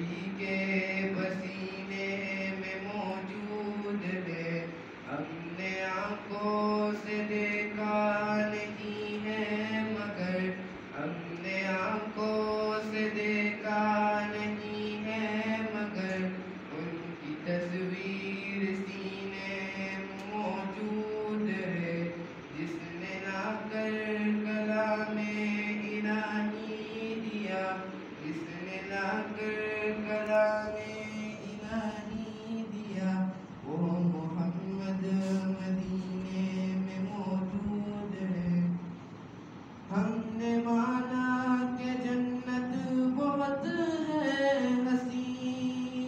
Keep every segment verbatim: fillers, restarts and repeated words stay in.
نبی کے پسینے میں موجود ہے، ہم نے آنکھوں سے دیکھا نہیں ہے مگر ہم نے آنکھوں سے دیکھا نہیں ہے مگر ان کی تصویر سینے میں موجود ہے، جس نے لا کر کلام الہی دیا، جس نے لا کر کلام الہی دیا، وہ محمد مدینے میں موجود ہے۔ ہم نے مانا کہ جنت بہت ہے حسین،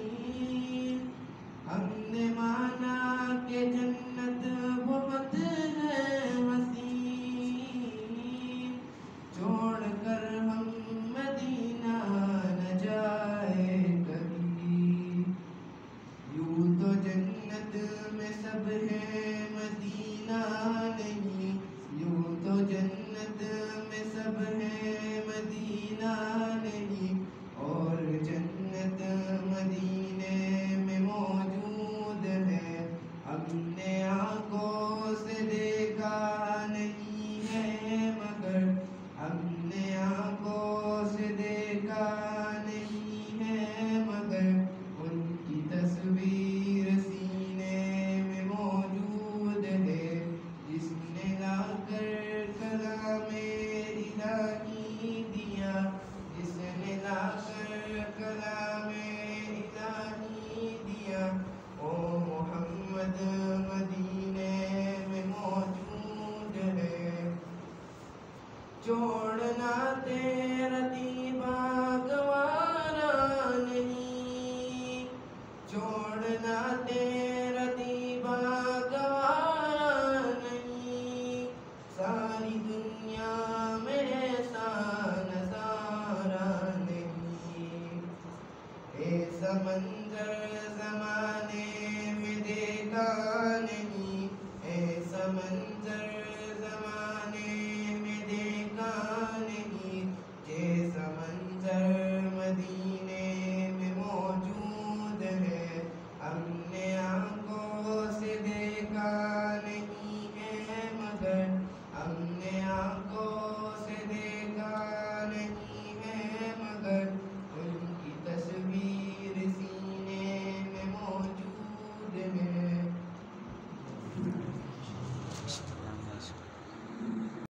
ہم نے مانا کہ جنت بہت ہے حسین، چھوڑ کر ہم مدینہ نہ جائے کبھی، یوں تو جنت میں سب ہے مدینہ نہیں، یوں تو جنت میں سب ہے مدینہ نہیں، اور جنت مدینے میں موجود ہے، ہم نے آنکھوں سے دیکھا نہیں ہے مگر ہم نے آنکھوں سے دیکھا نہیں ہے مگر ان کی تصویر سینے میں موجود ہے، جس نے لا کر کلام الہی دیا، جس نے لا کر کلام الہی دیا، وہ محمد مدینے میں موجود ہے۔ چھوڑنا تیرا طیبہ گوارا نہیں، چھوڑنا تیرا طیبہ گوارا نہیں، ساری دنیا میں ایسا نظارہ نہیں، ایسا منظر زمانے میں دیکھا نہیں، ایسا منظر زمانے